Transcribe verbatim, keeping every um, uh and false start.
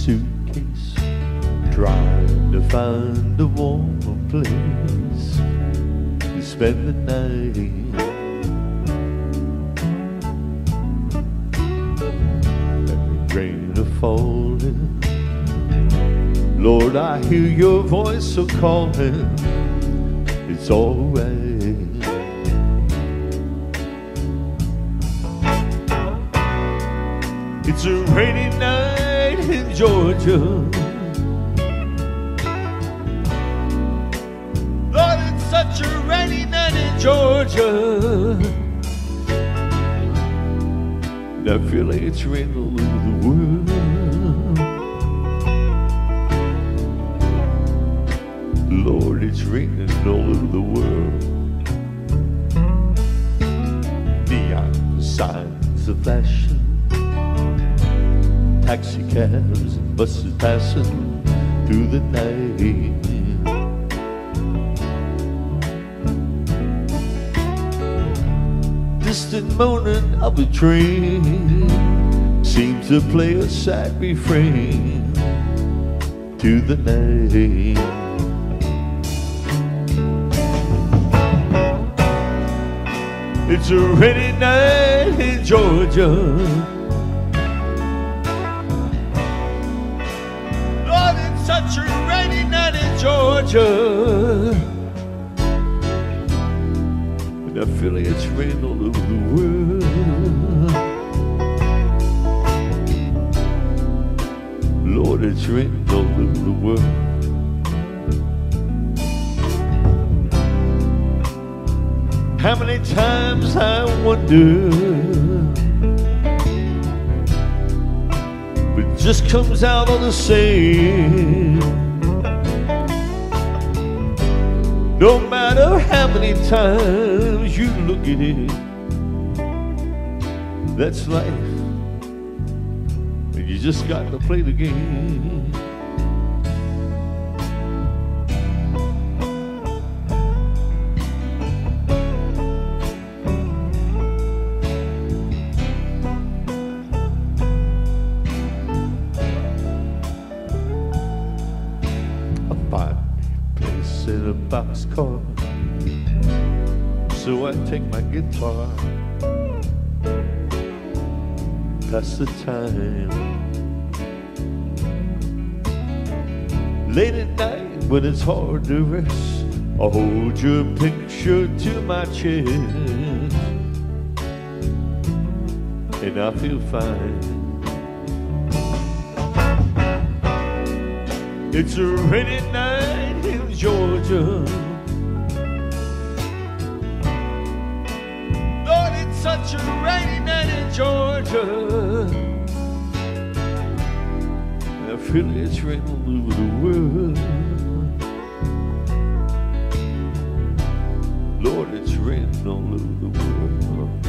suitcase, trying to find a warmer place to spend the night. And the rain are falling. Lord, I hear your voice so calling. It's alright. It's a rainy night in Georgia. Lord, it's such a rainy night in Georgia. And I feel like it's raining all over the world. Lord, it's raining all over the world. Neon signs are flashing, taxi cabs and buses passing through the night. Distant moaning of a train seems to play a sad refrain to the night. It's a rainy night in Georgia. Lord, it's such a rainy night in Georgia. And I feel like it's raining all over the world. Lord, it's raining all over the world. How many times I wonder, but it just comes out all the same. No matter how many times you look at it, that's life, and you just got to play the game. In a boxcar, so I take my guitar, pass the time. Late at night when it's hard to rest, I hold your picture to my chest, and I feel fine. It's a rainy night in Georgia. Lord, it's such a rainy night in Georgia. And I feel like it's raining all over the world. Lord, it's raining all over the world.